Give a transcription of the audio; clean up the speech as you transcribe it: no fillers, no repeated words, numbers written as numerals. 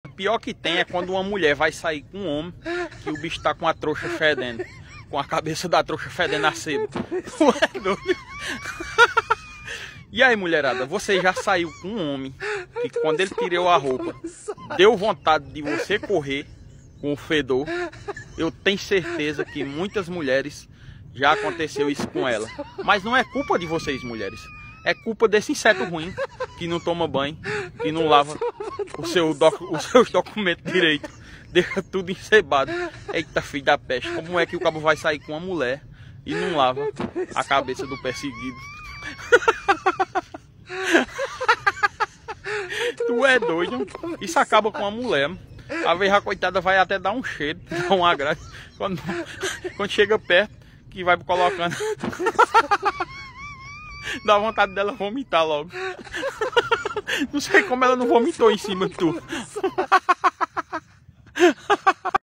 O pior que tem é quando uma mulher vai sair com um homem que o bicho tá com a trouxa fedendo. Com a cabeça da trouxa fedendo a sebo. Tu é doido? E aí, mulherada, você já saiu com um homem que quando ele tirou a roupa, deu vontade de você correr com o fedor? Eu tenho certeza que muitas mulheres já aconteceu isso com ela. Mas não é culpa de vocês, mulheres. É culpa desse inseto ruim que não toma banho, que não lava os seus documentos direito. Deixa tudo encebado. Eita, filho da peste. Como é que o cabo vai sair com uma mulher e não lava a cabeça do perseguido? Tu é doido? Isso acaba com a mulher. A vez a coitada vai até dar um cheiro, dar um agrado. Quando chega perto, que vai colocando. Dá vontade dela vomitar logo. Não sei como ela não vomitou em cima de tu.